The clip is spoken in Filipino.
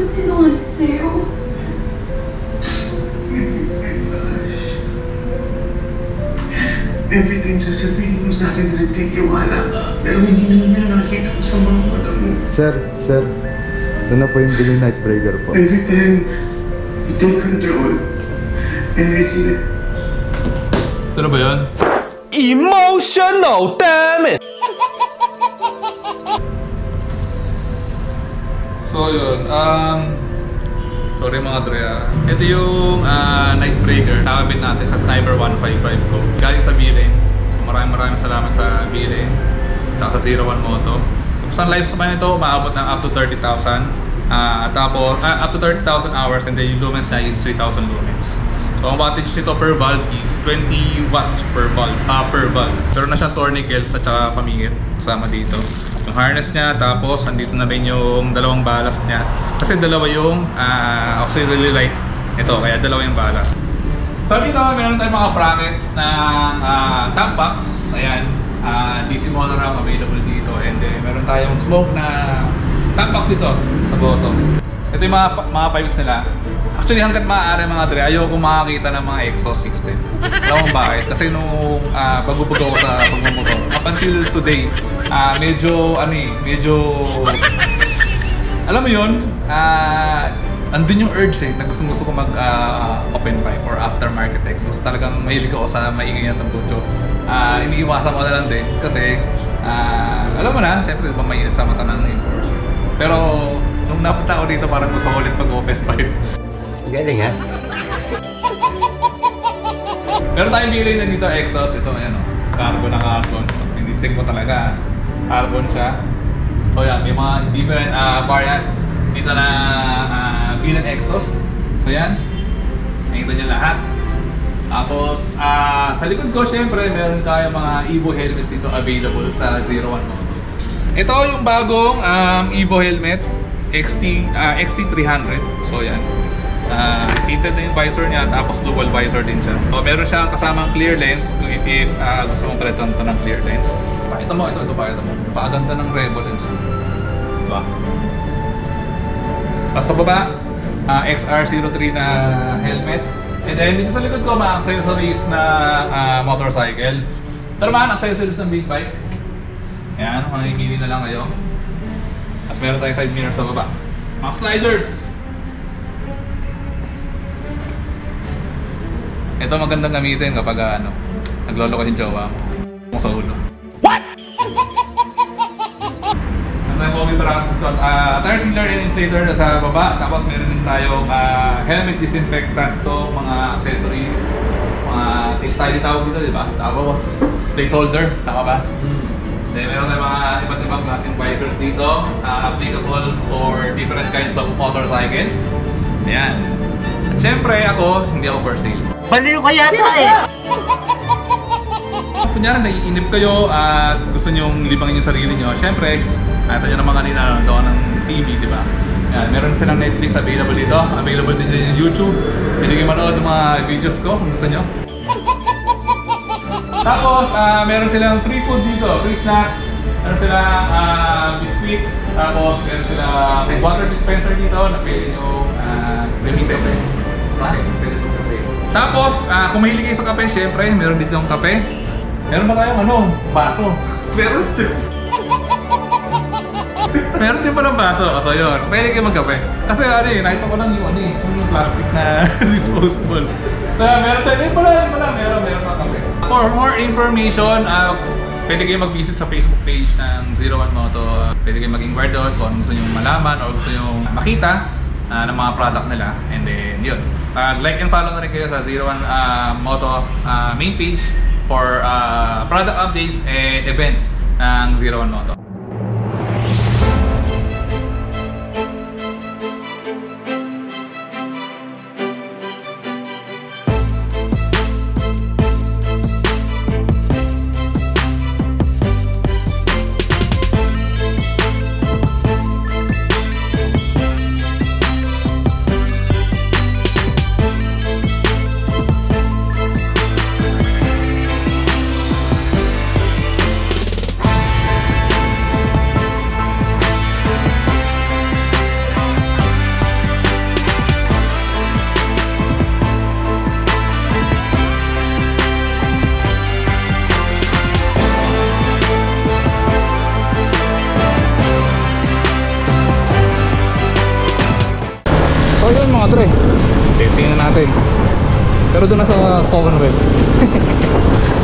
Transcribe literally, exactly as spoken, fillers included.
magsinungaling sa'yo. Everything sasabihin mo sa akin, nagtitiwala ka. Pero hindi naman yan nakikita ko sa mga mata mo. Sir, sir. Ito na po yung Billy Nightbreaker po. Every time you take control, and I see that. Ito na ba yun? Emotional, damn it! So yun, um... sorry mga Drea. Ito yung uh, Nightbreaker. Nakabit natin sa Sniper one fifty-five ko. Galing sa Bilin. So maraming maraming salamat sa Bilin. Tsaka sa Zero One Moto. Tapos ang lifespan nito, maabot ng up to thirty thousand. Uh, tapos, uh, up to thirty thousand hours, and then yung lumens niya is three thousand lumens. So ang wattage nito per valve is twenty watts per valve. Uh, per valve. Meron na siyang tourniquets at saka pamingit kasama dito. Yung harness niya, tapos andito na rin yung dalawang ballast niya. Kasi dalawa yung uh, auxiliary light ito, kaya dalawa yung ballast. So dito, meron tayong mga brackets ng uh, top box. Ayan, uh, D C motor rack available dito. And then meron tayong smoke na top box dito sa bottom. Ito yung mga, mga pipes nila. Actually, hanggat maaari mga Dre, ayoko makakita ng mga exhaust system. Alam mo bakit? Kasi nung uh, bago-bago ako sa pagmamotor, up until today, uh, medyo, ano eh, medyo, alam mo yun, uh, andun yung urge eh, na gusto-gusto ko mag uh, open pipe or aftermarket exhaust. Talagang mahilig ako sa maingay na tambucho. Uh, iniiwasan ko na lang din kasi, uh, alam mo na, syempre ba mainit sa mata ng enforcer. Pero, nung napunta ako dito, parang gusto ko ulit mag-open pipe. Galing ha? Meron tayong bilhin na dito exhaust. Ito, ayan o. Carbon na carbon. Pinitik mo talaga. Carbon siya. So yan, may mga different uh, variants dito na uh, bilhin exhaust. So yan. Nakita nyo lahat. Tapos, uh, sa likod ko, syempre, meron tayong mga Evo helmets dito available sa Zero One Moto. Ito yung bagong um, Evo helmet. X T, uh, X T three hundred. So yan. Uh, tinted na yung visor niya, tapos dual visor din siya. So, meron siyang kasamang clear lens kung if, if uh, gusto mong palitan ito ng clear lens. Pakita mo, ito, ito, pakita mo. Pakaganda ng Revo lens. Diba? Tapos sa baba, uh, X R zero three na helmet. And then dito sa likod ko, mga accessories na uh, motorcycle. Ito naman, accessories ng big bike. Ayan, makikili na lang kayo. Tapos meron tayong side mirrors sa baba. Mga sliders! Ito magandang gamitin kapag uh, ano, nagloloko yung jowa mo sa ulo. What? Ang tayo Bobby Paraxis Scott. Uh, tire sealer and inflator sa baba. Tapos meron din tayong uh, helmet disinfectant. Ito, mga accessories. Mga tail tie tawag dito, di ba? Tapos plate holder. Tama ba? Then meron tayong mga iba't ibang klaseng visors dito. Uh, applicable for different kinds of motorcycles. Ayan. At syempre ako, hindi ako for sale. Baliw ka yata eh! Kunyari, naiinip kayo at gusto nyong libangin yung sarili nyo. Siyempre, nakita nyo naman kanina doon ng T V, di ba? Yan, meron silang Netflix available dito. Available din din yung YouTube. Pwede kayo manood ng mga videos ko kung gusto nyo. Tapos, uh, meron silang free food dito, free snacks. Meron silang uh, biscuit. Tapos, meron silang water dispenser dito na pwede nyo uh, gamitin. Tapos, uh, kung mahilig kayo sa kape, syempre, meron dito yung kape. Meron ba tayong ano, baso? Meron siya. Meron din pa ng baso. So yun, pwede kayo magkape. Kasi ano eh, nakita ko lang yung ano eh, yung plastic na disposable. So meron tayo, eh pala, pala, meron, meron pa kape. For more information, uh, pwede kayo mag-visit sa Facebook page ng Zero One Moto. Pwede kayo mag-inquire doon kung gusto nyo malaman o gusto nyo makita uh, ng mga product nila. And then yun, uh, like and follow na rin kayo sa Zero One uh, Moto uh, main page for uh, product updates and events ng Zero One Moto. mga pre. Testing na natin. Pero doon na sa Commonwealth.